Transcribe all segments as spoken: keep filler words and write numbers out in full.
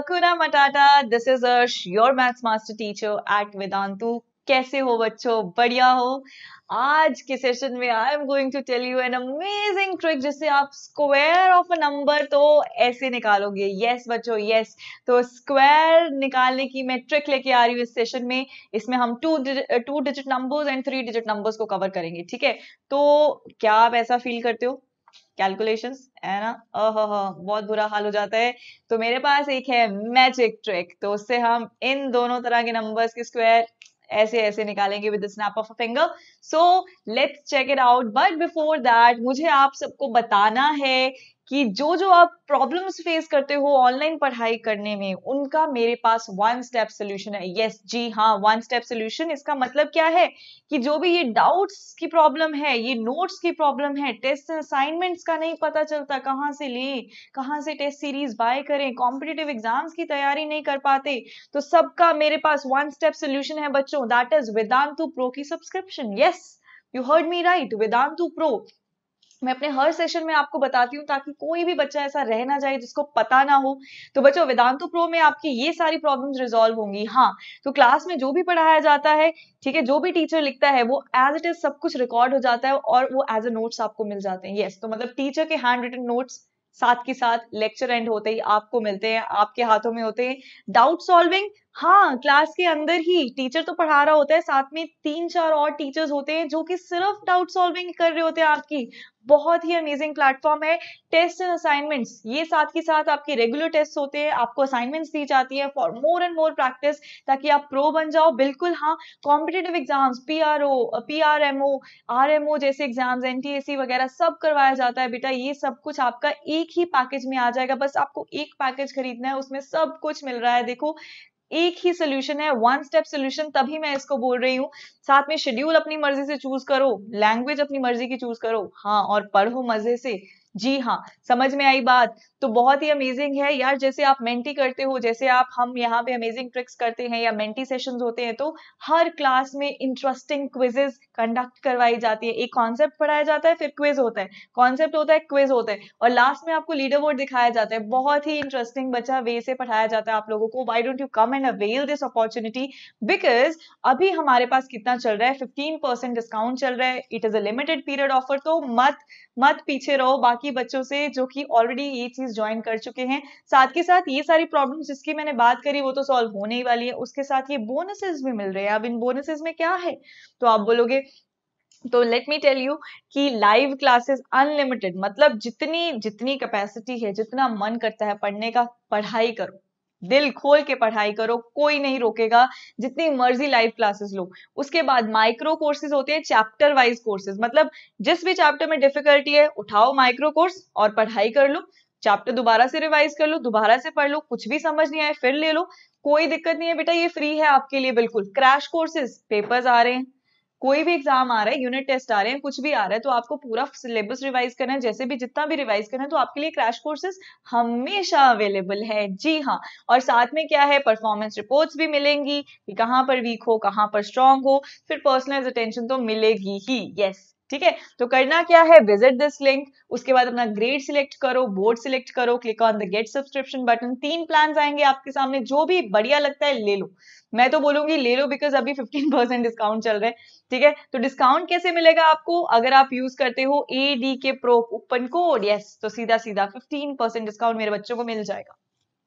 Hakuna Matata. This is Arsh, your maths master teacher at Vedantu. कैसे हो बच्चों? बढ़िया हो? आज के सेशन में I am going to tell you an amazing trick जिससे आप स्क्वायर ऑफ अ नंबर तो ऐसे निकालोगे. यस yes, बच्चों यस yes. तो स्क्वायर निकालने की मैं ट्रिक लेके आ रही हूँ इस सेशन में. इसमें हम two two digit numbers and three digit numbers को कवर करेंगे. ठीक है, तो क्या आप ऐसा फील करते हो? कैलकुलेशंस है ना, ओह बहुत बुरा हाल हो जाता है. तो मेरे पास एक है मैजिक ट्रिक, तो उससे हम इन दोनों तरह के नंबर्स के स्क्वायर ऐसे ऐसे निकालेंगे with the snap of a finger. So let's check it out. But before that मुझे आप सबको बताना है कि जो जो आप प्रॉब्लम्स फेस करते हो ऑनलाइन पढ़ाई करने में, उनका मेरे पास वन स्टेप सोल्यूशन है. यस yes, जी हाँ, वन स्टेप सोल्यूशन. इसका मतलब क्या है कि जो भी ये डाउट्स की प्रॉब्लम है, ये नोट्स की प्रॉब्लम है, टेस्ट असाइनमेंट्स का नहीं पता चलता कहाँ से ले, कहाँ से टेस्ट सीरीज बाय करें, कॉम्पिटिटिव एग्जाम्स की तैयारी नहीं कर पाते, तो सबका मेरे पास वन स्टेप सोल्यूशन है बच्चों. दैट इज वेदांतु प्रो की subscription. Yes, you heard me right, Vedantu Pro. मैं अपने हर सेशन में आपको बताती हूँ ताकि कोई भी बच्चा ऐसा रह ना जाए जिसको पता ना हो. तो बच्चों वेदांतु प्रो में आपकी ये सारी प्रॉब्लम्स रिजॉल्व होंगी. हाँ, तो क्लास में जो भी पढ़ाया जाता है, ठीक है, जो भी टीचर लिखता है वो एज इट इज सब कुछ रिकॉर्ड हो जाता है और वो एज अ नोट्स आपको मिल जाते हैं. यस, तो मतलब टीचर के हैंड रिटन नोट्स साथ के साथ लेक्चर एंड होते ही आपको मिलते हैं, आपके हाथों में होते हैं. डाउट सॉल्विंग, हाँ, क्लास के अंदर ही टीचर तो पढ़ा रहा होता है, साथ में तीन चार और टीचर्स होते हैं जो कि सिर्फ डाउट सॉल्विंग कर रहे होते हैं आपकी. बहुत ही अमेजिंग प्लेटफॉर्म है. टेस्ट एंड असाइनमेंट्स, ये साथ के साथ आपके रेगुलर टेस्ट होते हैं, आपको असाइनमेंट्स दी जाती है for more and more practice, ताकि आप प्रो बन जाओ. बिल्कुल हाँ, competitive exams, PRO, PRMO, RMO जैसे एग्जाम्स, एनटीएसी वगैरह सब करवाया जाता है बेटा. ये सब कुछ आपका एक ही पैकेज में आ जाएगा. बस आपको एक पैकेज खरीदना है, उसमें सब कुछ मिल रहा है. देखो, एक ही सोल्यूशन है, वन स्टेप सोल्यूशन, तभी मैं इसको बोल रही हूँ. साथ में शेड्यूल अपनी मर्जी से चूज करो, लैंग्वेज अपनी मर्जी की चूज करो, हाँ, और पढ़ो मजे से. जी हाँ, समझ में आई बात? तो बहुत ही अमेजिंग है यार. जैसे आप मेंटी करते हो, जैसे आप हम यहाँ पे अमेजिंग ट्रिक्स करते हैं या मेंटी सेशंस होते हैं, तो हर क्लास में इंटरेस्टिंग क्विजेस कंडक्ट करवाई जाती है. एक कॉन्सेप्ट पढ़ाया जाता है, फिर क्विज होता है, कॉन्सेप्ट होता है, क्विज होता है, और लास्ट में आपको लीडर बोर्ड दिखाया जाता है. बहुत ही इंटरेस्टिंग बच्चा वे से पढ़ाया जाता है आप लोगों को. Why don't you come and avail this opportunity? Because अभी हमारे पास कितना चल रहा है, फिफ्टीन परसेंट डिस्काउंट चल रहा है. It is a limited period offer, तो मत मत पीछे रहो बाकी बच्चों से जो कि ऑलरेडी ये चीज ज्वाइन कर चुके हैं. साथ के साथ ये सारी प्रॉब्लम्स जिसकी मैंने बात करी वो तो सॉल्व होने ही वाली है, उसके साथ ये बोनसेस भी मिल रहे हैं. अब इन बोनसेस में क्या है तो आप बोलोगे, तो लेट मी टेल यू कि लाइव क्लासेस अनलिमिटेड, मतलब जितनी जितनी कैपेसिटी है, जितना मन करता है पढ़ने का, पढ़ाई करो, दिल खोल के पढ़ाई करो, कोई नहीं रोकेगा. जितनी मर्जी लाइव क्लासेस लो. उसके बाद माइक्रो कोर्सेज होते हैं, चैप्टर वाइज कोर्सेज, मतलब जिस भी चैप्टर में डिफिकल्टी है उठाओ माइक्रो कोर्स और पढ़ाई कर लो. चैप्टर दोबारा से रिवाइज कर लो, दोबारा से पढ़ लो, कुछ भी समझ नहीं आए फिर ले लो, कोई दिक्कत नहीं है बेटा, ये फ्री है आपके लिए बिल्कुल. क्रैश कोर्सेज, पेपर्स आ रहे हैं, कोई भी एग्जाम आ रहा है, यूनिट टेस्ट आ रहे हैं, कुछ भी आ रहा है, तो आपको पूरा सिलेबस रिवाइज करना है, जैसे भी जितना भी रिवाइज करना है, तो आपके लिए क्रैश कोर्सेज हमेशा अवेलेबल है. जी हाँ, और साथ में क्या है, परफॉर्मेंस रिपोर्ट्स भी मिलेंगी कि कहाँ पर वीक हो, कहाँ पर स्ट्रांग हो, फिर पर्सनलाइज्ड अटेंशन तो मिलेगी ही. यस, ठीक है. तो करना क्या है, विजिट दिस लिंक, उसके बाद अपना ग्रेड सिलेक्ट करो, बोर्ड सिलेक्ट करो, click on the get subscription button. तीन प्लान आएंगे आपके सामने, जो भी बढ़िया लगता है ले लो. मैं तो बोलूंगी ले लो, बिकॉज अभी फिफ्टीन परसेंट डिस्काउंट चल रहा है. ठीक है, तो डिस्काउंट कैसे मिलेगा आपको? अगर आप यूज करते हो A D K pro coupon code, yes, तो सीधा सीधा फिफ्टीन परसेंट डिस्काउंट मेरे बच्चों को मिल जाएगा.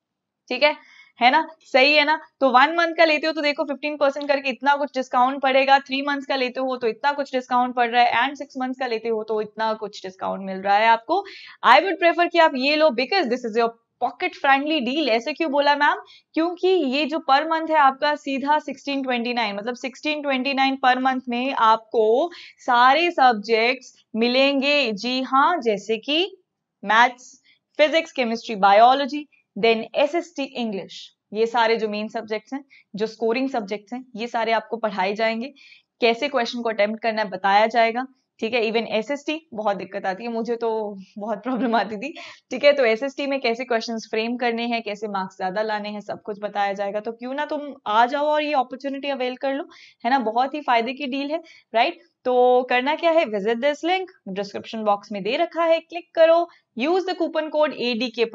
ठीक है है ना, सही है ना? तो वन मंथ का लेते हो तो देखो फिफ्टीन परसेंट करके इतना कुछ डिस्काउंट पड़ेगा, थ्री मंथ्स का लेते हो तो इतना कुछ डिस्काउंट पड़ रहा है, एंड सिक्स मंथ्स का लेते हो तो इतना कुछ डिस्काउंट मिल रहा है आपको. आई वुड प्रेफर कि आप ये लो, because this is your pocket friendly deal. ऐसे क्यों बोला मैम? क्योंकि ये जो पर मंथ है आपका सीधा सिक्सटीन ट्वेंटी नाइन, मतलब sixteen twenty nine per month में आपको सारे सब्जेक्ट्स मिलेंगे. जी हाँ, जैसे कि maths, physics, chemistry, biology, then SST English, ये सारे जो मेन सब्जेक्ट्स हैं, जो स्कोरिंग सब्जेक्ट्स हैं, ये सारे आपको पढ़ाए जाएंगे. कैसे क्वेश्चन को अटेम्प्ट करना है बताया जाएगा. ठीक है, इवन एसएसटी बहुत दिक्कत आती है, मुझे तो बहुत प्रॉब्लम आती थी. ठीक है, तो एसएसटी में कैसे क्वेश्चंस फ्रेम करने हैं, कैसे मार्क्स ज्यादा लाने हैं, सब कुछ बताया जाएगा. तो क्यों ना तुम आ जाओ और ये अपॉर्चुनिटी अवेल कर लो, है ना, बहुत ही फायदे की डील है, राइट? तो करना क्या है, visit this link, description box में दे रखा है, क्लिक करो, use the coupon code A D K pro.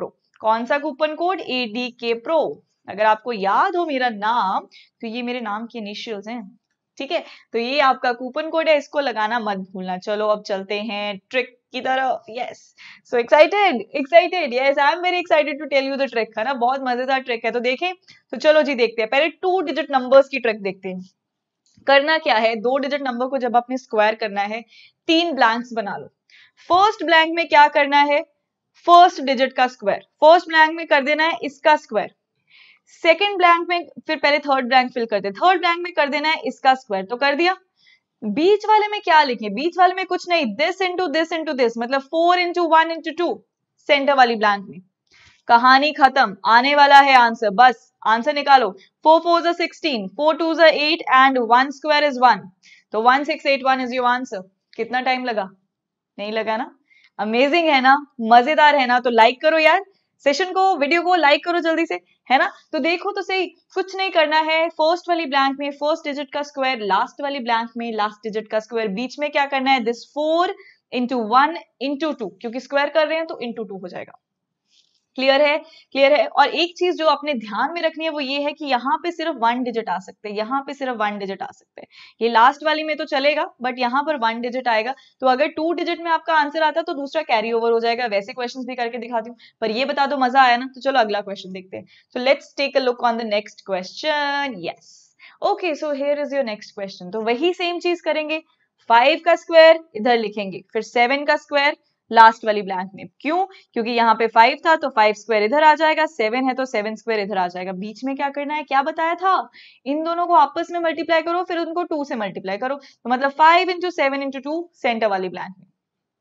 कौन सा coupon code? A D K pro. अगर आपको याद हो मेरा नाम, तो ये मेरे नाम के इनिशियल्स हैं, ठीक है। तो ये आपका कूपन कोड है, इसको लगाना मत भूलना। चलो अब चलते हैं ट्रिक की तरफ। Yes, so excited excited yes, I am very excited to tell you the trick, है ना, बहुत मजेदार ट्रिक है। तो देखें, तो चलो जी देखते हैं। पहले टू डिजिट नंबर्स की ट्रिक देखते हैं। करना क्या है, दो डिजिट नंबर को जब आपने स्क्वायर करना है, तीन ब्लैंक्स बना लो। फर्स्ट ब्लैंक में क्या करना है, फर्स्ट डिजिट का स्क्वायर, फर्स्ट ब्लैंक में कर देना है इसका स्क्वायर। सेकेंड ब्लैंक में फिर पहले थर्ड ब्लैंक फिल करते, थर्ड ब्लैंक में कर देना है इसका स्क्वायर, तो कर दिया। बीच वाले में क्या लिखें, बीच वाले में कुछ नहीं, this into this into this, मतलब four into one into two, centre वाली ब्लैंक में। कहानी खत्म, आने वाला है आंसर, बस आंसर निकालो। फोर फोर ज़ा सिक्सटीन, फोर टू ज़ा eight and one square is one, तो one six eight one is your answer. कितना टाइम लगा? नहीं लगा ना? अमेजिंग है ना, मजेदार है ना? तो लाइक करो यार, सेशन को, वीडियो को लाइक करो जल्दी से, है ना। तो देखो तो सही, कुछ नहीं करना है, फर्स्ट वाली ब्लैंक में फर्स्ट डिजिट का स्क्वायर, लास्ट वाली ब्लैंक में लास्ट डिजिट का स्क्वायर, बीच में क्या करना है, this four into one into two, क्योंकि स्क्वायर कर रहे हैं तो इंटू टू हो जाएगा। क्लियर है? क्लियर है। और एक चीज जो अपने ध्यान में रखनी है वो ये है कि यहाँ पे सिर्फ वन डिजिट आ सकते हैं, यहाँ पे सिर्फ वन डिजिट आ सकते हैं। ये लास्ट वाली में तो चलेगा, बट यहाँ पर वन डिजिट आएगा। तो अगर टू डिजिट में आपका आंसर आता तो दूसरा कैरी ओवर हो जाएगा। वैसे क्वेश्चंस भी करके दिखाती हूँ, पर ये बता दो मजा आया ना। तो चलो अगला क्वेश्चन देखते हैं। So let's take a look on the next question. Yes, okay, so here is your next question. तो वही सेम चीज करेंगे, फाइव का स्क्वायर इधर लिखेंगे, फिर सेवन का स्क्वायर लास्ट वाली ब्लैंक में। क्यों? क्योंकि यहाँ पे फाइव था तो फाइव स्क्वायर इधर आ जाएगा, सेवन है तो सेवन स्क्वायर इधर आ जाएगा। बीच में क्या करना है, क्या बताया था, इन दोनों को आपस में मल्टीप्लाई करो, फिर उनको टू से मल्टीप्लाई करो, तो मतलब five into seven into two, centre वाली ब्लैंक में।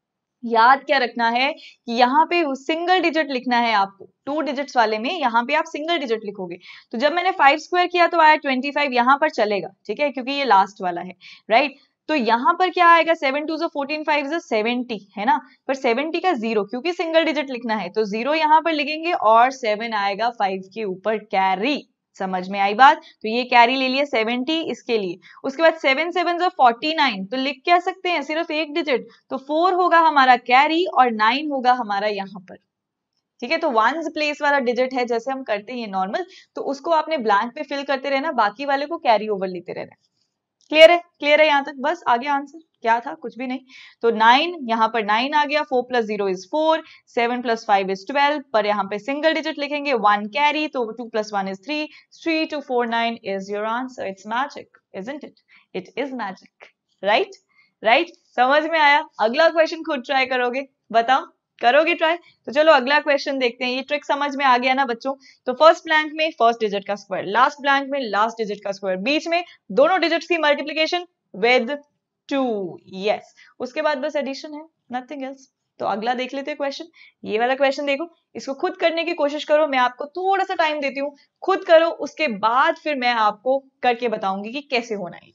याद क्या रखना है कि यहाँ पे सिंगल डिजिट लिखना है आपको, टू डिजिट्स वाले में यहाँ पे आप सिंगल डिजिट लिखोगे। तो जब मैंने फाइव स्क्वायर किया तो आया ट्वेंटी फाइव, यहाँ पर चलेगा, ठीक है, क्योंकि ये लास्ट वाला है, राइट। तो यहाँ पर क्या आएगा, seven two fourteen, five seventy, है ना। पर सेवेंटी का जीरो, क्योंकि सिंगल डिजिट लिखना है तो जीरो यहाँ पर लिखेंगे और सेवन आएगा फाइव के ऊपर कैरी। समझ में आई बात? तो ये कैरी ले लिया सेवेंटी इसके लिए। उसके बाद सेवन सेवन जो फोर्टी नाइन, तो लिख क्या सकते हैं, सिर्फ एक डिजिट, तो फोर होगा हमारा कैरी और नाइन होगा हमारा यहाँ पर, ठीक है। तो वंस प्लेस वाला डिजिट है, जैसे हम करते हैं नॉर्मल, तो उसको आपने ब्लैंक पे फिल करते रहना, बाकी वाले को कैरी ओवर लेते रहना। क्लियर है? क्लियर है यहाँ तक? बस आगे आंसर क्या था, कुछ भी नहीं। तो नाइन, यहाँ पर नाइन आ गया, four plus zero is four, seven plus five is twelve, पर यहाँ पे सिंगल डिजिट लिखेंगे, वन कैरी, तो two plus one is three, three two four nine is your answer. It's magic, isn't it? It is magic, right? Right, समझ में आया? अगला question खुद ट्राई करोगे, बताओ, करोगे ट्राई? तो चलो अगला क्वेश्चन देखते हैं। ये ट्रिक समझ में आ गया ना बच्चों? तो फर्स्ट ब्लैंक में फर्स्ट डिजिट का स्क्वायर, लास्ट ब्लैंक में लास्ट डिजिट का स्क्वायर, बीच में दोनों डिजिट्स की मल्टीप्लिकेशन विद टू। यस, उसके बाद बस एडिशन है, नथिंग एल्स। तो अगला देख लेते हैं क्वेश्चन। ये वाला क्वेश्चन देखो, इसको खुद करने की कोशिश करो, मैं आपको थोड़ा सा टाइम देती हूँ, खुद करो, उसके बाद फिर मैं आपको करके बताऊंगी कि कैसे होना है।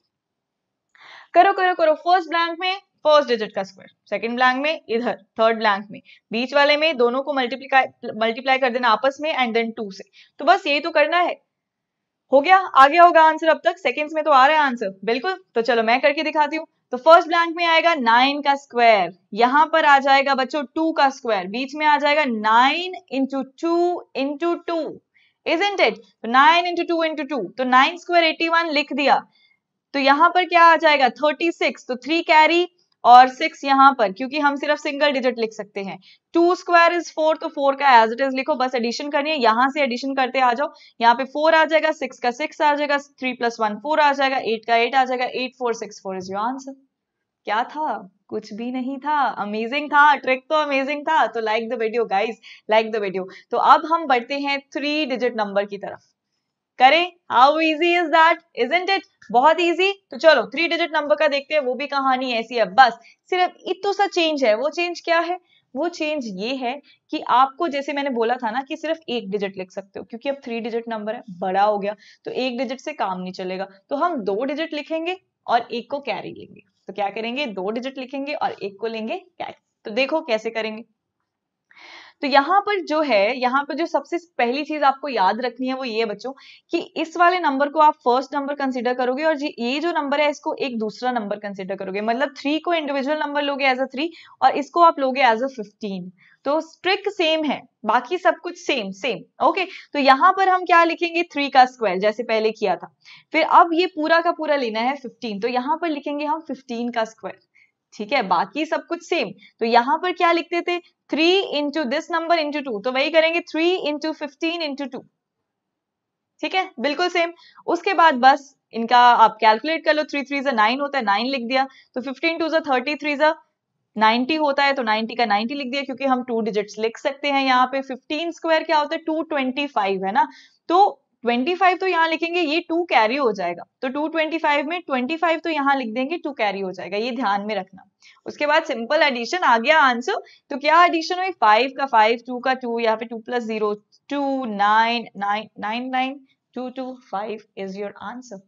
करो करो करो। फर्स्ट ब्लैंक में फर्स्ट डिजिट का स्क्वायर, सेकंड ब्लैंक में इधर, थर्ड ब्लैंक में, बीच वाले में दोनों को मल्टीप्लाई मल्टीप्लाई कर देना आपस में एंड देन टू से। तो बस यही तो करना है। हो गया? आ गया होगा आंसर अब तक, सेकंड्स में तो आ रहा है आंसर, बिल्कुल। तो चलो मैं करके दिखाती हूँ। तो फर्स्ट ब्लैंक में आएगा नाइन का स्क्वायर, यहां पर आ जाएगा बच्चों टू का स्क्वायर, बीच में आ जाएगा nine into two into two, isn't it? तो nine into two into two, तो नाइन स्क्वायर एटी वन लिख दिया। तो यहां पर क्या आ जाएगा, थर्टी सिक्स, तो थ्री कैरी और सिक्स यहाँ पर, क्योंकि हम सिर्फ सिंगल डिजिट लिख सकते हैं। टू स्क्वायर इज फोर, तो फोर का एज इट इज लिखो, बस एडिशन करनी है, यहां से एडिशन करते आ जाओ। यहाँ पे फोर आ जाएगा, सिक्स का सिक्स आ जाएगा, थ्री प्लस वन फोर आ जाएगा, एट का एट आ जाएगा, eight four six four is your answer. क्या था? कुछ भी नहीं था। अमेजिंग था, ट्रिक तो अमेजिंग था। तो like the video guys, like the video. तो अब हम बढ़ते हैं थ्री डिजिट नंबर की तरफ। करें? How easy is that, isn't it? बहुत इजी। तो चलो थ्री डिजिट नंबर का देखते हैं, वो भी कहानी ऐसी है, बस सिर्फ इतना सा चेंज है। वो चेंज क्या है? वो चेंज ये है कि आपको, जैसे मैंने बोला था ना कि सिर्फ एक डिजिट लिख सकते हो, क्योंकि अब थ्री डिजिट नंबर है, बड़ा हो गया, तो एक डिजिट से काम नहीं चलेगा, तो हम दो डिजिट लिखेंगे और एक को कैरी लेंगे। तो क्या करेंगे, दो डिजिट लिखेंगे और एक को लेंगे कैरी। तो देखो कैसे करेंगे। तो यहाँ पर जो है, यहाँ पर जो सबसे पहली चीज आपको याद रखनी है वो ये बच्चों कि इस वाले नंबर को आप फर्स्ट नंबर कंसीडर करोगे और ये जो नंबर है इसको एक दूसरा नंबर कंसीडर करोगे। मतलब थ्री को इंडिविजुअल नंबर लोगे एज अ थ्री और इसको आप लोगे एज अ फिफ्टीन। तो ट्रिक सेम है, बाकी सब कुछ सेम सेम। ओके, तो यहाँ पर हम क्या लिखेंगे, थ्री का स्क्वायर जैसे पहले किया था। फिर अब ये पूरा का पूरा लेना है फिफ्टीन, तो यहाँ पर लिखेंगे हम फिफ्टीन का स्क्वायर। ठीक है, बाकी सब कुछ सेम। तो यहाँ पर क्या लिखते थे, three into this number into two, तो वही करेंगे three into fifteen into two. ठीक है, बिल्कुल सेम। उसके बाद बस इनका आप कैलकुलेट कर लो, थ्री थ्री जा नाइन होता है, नाइन लिख दिया। तो फिफ्टीन टू जा थर्टी, थ्री जा नाइनटी होता है, तो नाइनटी का नाइनटी लिख दिया, क्योंकि हम टू डिजिट्स लिख सकते हैं यहाँ पे। फिफ्टीन स्क्वायर क्या होता है, टू ट्वेंटी फाइव है ना, तो ट्वेंटी फाइव तो यहाँ लिखेंगे, ये टू कैरी हो जाएगा, तो टू ट्वेंटी फाइव में ट्वेंटी फाइव तो यहाँ लिख देंगे, टू कैरी हो जाएगा, ये ध्यान में रखना। उसके बाद सिंपल एडिशन आ गया आंसर। तो क्या एडिशन हुई, फाइव का फाइव, टू का टू, यहाँ पे two plus zero two, nine, nine nine nine, two two five is your answer.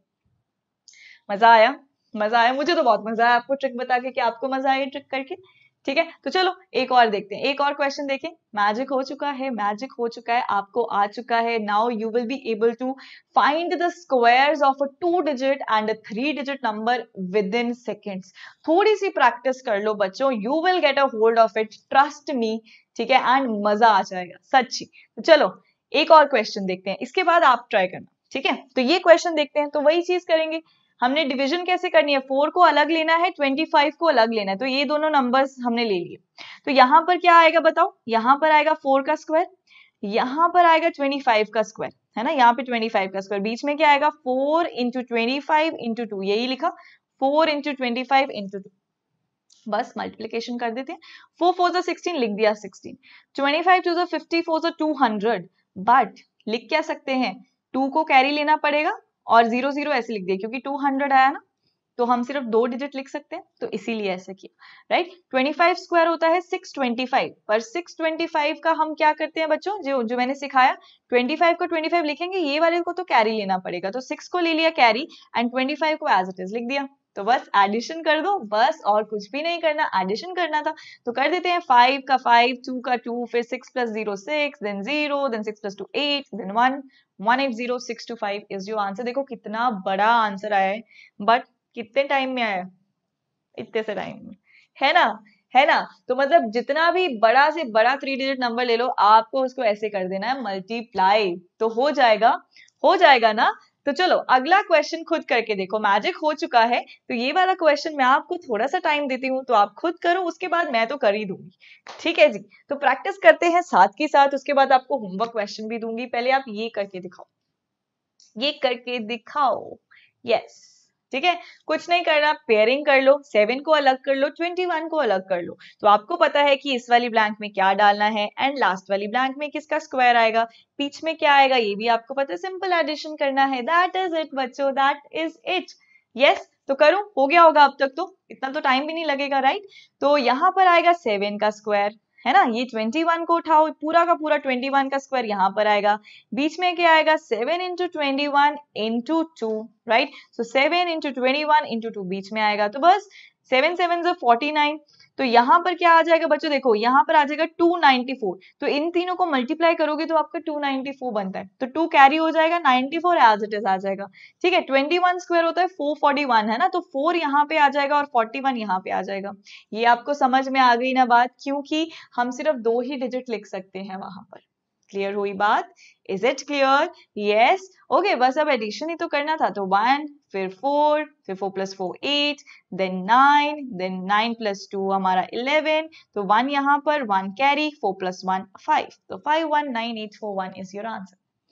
मजा आया, मजा आया, मुझे तो बहुत मजा आया आपको ट्रिक बता के। क्या आपको मजा आया ट्रिक करके? ठीक है, तो चलो एक और देखते हैं, एक और क्वेश्चन देखें। मैजिक हो चुका है, मैजिक हो चुका है, आपको आ चुका है। Now you will be able to find the squares of a two digit and a three digit number within seconds. थोड़ी सी प्रैक्टिस कर लो बच्चों, you will get a hold of it, trust me. ठीक है, and मजा आ जाएगा सच्ची। तो चलो एक और क्वेश्चन देखते हैं, इसके बाद आप ट्राई करना। ठीक है, तो ये क्वेश्चन देखते हैं। तो वही चीज करेंगे, हमने डिवीजन कैसे करनी है, फोर को अलग लेना है, ट्वेंटी फाइव को अलग लेना है। तो ये दोनों नंबर्स हमने ले लिए। तो यहाँ पर क्या आएगा बताओ, यहाँ पर आएगा फोर का स्क्वायर, यहाँ पर आएगा ट्वेंटी फाइव का स्क्वायर, है ना, यहाँ पे ट्वेंटी फाइव का स्क्वायर, बीच में क्या आएगा, four into twenty five into two, यही लिखा, four into twenty five into two. बस मल्टीप्लीकेशन कर देते हैं, फोर फोर जा सिक्सटीन, लिख दिया सिक्सटीन, ट्वेंटी फाइव टू जा फिफ्टी, फोर जा टू हंड्रेड। बट लिख क्या सकते हैं, टू को कैरी लेना पड़ेगा और जीरो जीरो ऐसे लिख दिया, क्योंकि टू हंड्रेड आया ना, तो हम सिर्फ दो डिजिट लिख सकते हैं, तो इसीलिए ऐसे किया। राइट, ट्वेंटी फाइव स्क्वायर होता है सिक्स ट्वेंटी फाइव, पर सिक्स ट्वेंटी फाइव का हम क्या करते हैं बच्चों, जो जो मैंने सिखाया, ट्वेंटी फाइव को ट्वेंटी फाइव लिखेंगे, ये वाले को तो कैरी लेना पड़ेगा, तो सिक्स को ले लिया कैरी एंड ट्वेंटी फाइव को एज इट इज लिख दिया। तो बस एडिशन कर दो, बस और कुछ भी नहीं करना, एडिशन करना था। तो कर देते हैं, फाइव का फाइव, टू का टू, फिर six plus zero six, then zero, then six plus two eight, then one, one eight zero six two five is your answer. देखो कितना बड़ा आंसर आया है, बट कितने टाइम में आया, इतने से टाइम में, है ना, है ना। तो मतलब जितना भी बड़ा से बड़ा थ्री डिजिट नंबर ले लो, आपको उसको ऐसे कर देना है मल्टीप्लाई, तो हो जाएगा, हो जाएगा ना। तो चलो अगला क्वेश्चन खुद करके देखो, मैजिक हो चुका है। तो ये वाला क्वेश्चन मैं आपको थोड़ा सा टाइम देती हूँ, तो आप खुद करो, उसके बाद मैं तो कर ही दूंगी। ठीक है जी, तो प्रैक्टिस करते हैं साथ के साथ, उसके बाद आपको होमवर्क क्वेश्चन भी दूंगी। पहले आप ये करके दिखाओ, ये करके दिखाओ, यस। ठीक है, कुछ नहीं करना, पेयरिंग कर लो, सेवन को अलग कर लो, ट्वेंटी वन को अलग कर लो। तो आपको पता है कि इस वाली ब्लैंक में क्या डालना है एंड लास्ट वाली ब्लैंक में किसका स्क्वायर आएगा, बीच में क्या आएगा, ये भी आपको पता है, सिंपल एडिशन करना है। दैट इज इट बच्चों, दैट इज इट। यस, तो करूं, हो गया होगा अब तक, तो इतना तो टाइम भी नहीं लगेगा, राइट। तो यहाँ पर आएगा सेवन का स्क्वायर, है ना, ये ट्वेंटी वन को उठाओ, पूरा का पूरा ट्वेंटी वन का स्क्वायर यहाँ पर आएगा, बीच में क्या आएगा, seven into twenty one into two, right. So seven into twenty one into two बीच में आएगा, तो बस सेवन सेवन जो फोर्टी नाइन। तो यहाँ पर क्या आ जाएगा बच्चों, देखो यहाँ पर आ जाएगा टू नाइनटी फोर। तो इन तीनों को मल्टीप्लाई करोगे तो आपका टू नाइनटी फोर बनता है, तो टू कैरी हो जाएगा, ninety four as it is आ जाएगा। ठीक है, ट्वेंटी वन स्क्वायर होता है फोर फोर्टी वन, है ना, तो फोर यहाँ पे आ जाएगा और फोर्टी वन यहाँ पे आ जाएगा। ये आपको समझ में आ गई ना बात, क्योंकि हम सिर्फ दो ही डिजिट लिख सकते हैं वहां पर। क्लियर हुई बात, is it clear, yes, okay. बस अब एडिशन ही तो करना था, तो वन, फिर फोर, फिर four plus four eight, then nine, then nine plus two हमारा इलेवन, तो वन यहाँ पर, one carry, four plus one five, तो five one nine eight four one is your answer.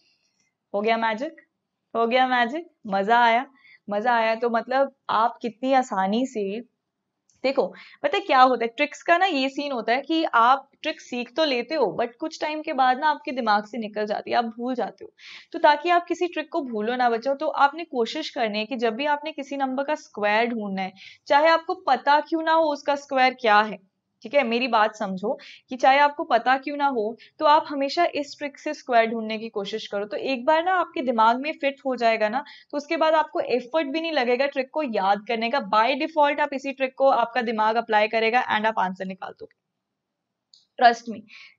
हो गया मैजिक, हो गया मैजिक, मजा आया, मजा आया। तो मतलब आप कितनी आसानी से, देखो पता है क्या होता है, ट्रिक्स का ना ये सीन होता है कि आप ट्रिक सीख तो लेते हो, बट कुछ टाइम के बाद ना आपके दिमाग से निकल जाती है, आप भूल जाते हो। तो ताकि आप किसी ट्रिक को भूलो ना बच्चों, तो आपने कोशिश करनी है कि जब भी आपने किसी नंबर का स्क्वायर ढूंढना है, चाहे आपको पता क्यों ना हो उसका स्क्वायर क्या है, ठीक है, मेरी बात समझो, कि चाहे आपको पता क्यों ना हो, तो आप हमेशा इस ट्रिक से स्क्वायर ढूंढने की कोशिश करो। तो एक बार ना आपके दिमाग में फिट हो जाएगा ना, तो उसके बाद आपको एफर्ट भी नहीं लगेगा ट्रिक को याद करने का। बाय डिफॉल्ट आप इसी ट्रिक को, आपका दिमाग अप्लाई करेगा एंड आप आंसर निकाल दोगे। ट्रस्ट मी,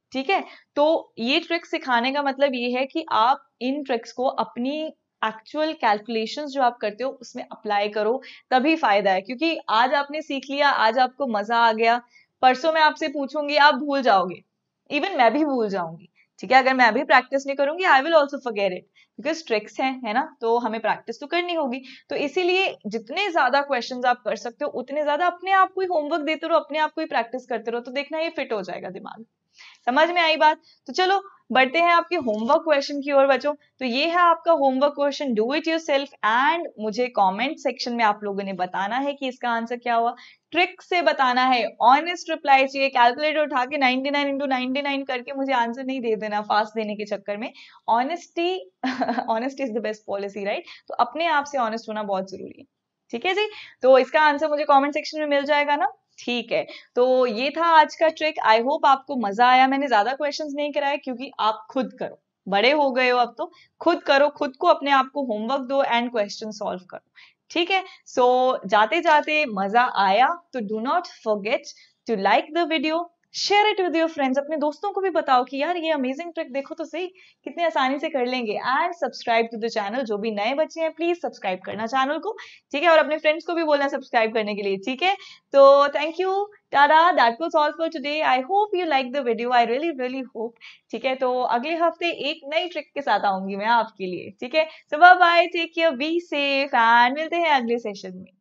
ठीक है, तो ये ट्रिक सिखाने का मतलब ये है कि आप इन ट्रिक्स को अपनी एक्चुअल कैलकुलेशंस जो आप करते हो उसमें अप्लाई करो, तभी फायदा है। क्योंकि आज आपने सीख लिया, आज आपको मजा आ गया, परसों मैं आपसे पूछूंगी आप भूल जाओगे, इवन मैं भी भूल जाऊंगी। ठीक है, अगर मैं अभी प्रैक्टिस नहीं करूंगी I will also forget it, because tricks हैं, है ना, तो हमें प्रैक्टिस तो करनी होगी। तो इसीलिए जितने ज्यादा क्वेश्चंस आप कर सकते हो उतने ज्यादा अपने आप को ही होमवर्क देते रहो, अपने आप को ही प्रैक्टिस करते रहो, तो देखना ये फिट हो जाएगा दिमाग। समझ में आई बात? तो चलो बढ़ते हैं आपके होमवर्क क्वेश्चन की ओर बच्चों। तो ये है आपका homework question, do it yourself and मुझे कमेंट सेक्शन में आप लोगों ने बताना है कि इसका आंसर क्या हुआ। ट्रिक से बताना है, ऑनेस्ट रिप्लाई चाहिए। कैलकुलेटर उठा के ninety nine into ninety nine करके मुझे आंसर नहीं दे देना फास्ट देने के चक्कर में। Honesty honesty is the best policy, right? तो अपने आप से ऑनेस्ट होना बहुत जरूरी है। ठीक है जी, तो इसका आंसर मुझे कमेंट सेक्शन में मिल जाएगा ना? ठीक है, तो ये था आज का ट्रिक। आई होप आपको मजा आया। मैंने ज्यादा क्वेश्चंस नहीं कराए क्योंकि आप खुद करो, बड़े हो गए हो अब तो, खुद करो, खुद को अपने आप को होमवर्क दो एंड क्वेश्चन सॉल्व करो। ठीक है, सो so, जाते जाते मजा आया तो do not forget to like the video, share it with your friends. अपने दोस्तों को भी बताओ कि यार ये अमेजिंग ट्रिक देखो तो सही, कितने आसानी से कर लेंगे। And subscribe to the channel, जो भी नए बच्चे हैं प्लीज सब्सक्राइब करना चैनल को। ठीक है, और अपने फ्रेंड्स को भी बोलना सब्सक्राइब करने के लिए। ठीक है, तो thank you, tata, that was all for today. I hope you like the video, I really really hope. ठीक है, तो अगले हफ्ते एक नई ट्रिक के साथ आऊंगी मैं आपके लिए। ठीक है, so bye bye, take care, be safe and मिलते हैं अगले सेशन में।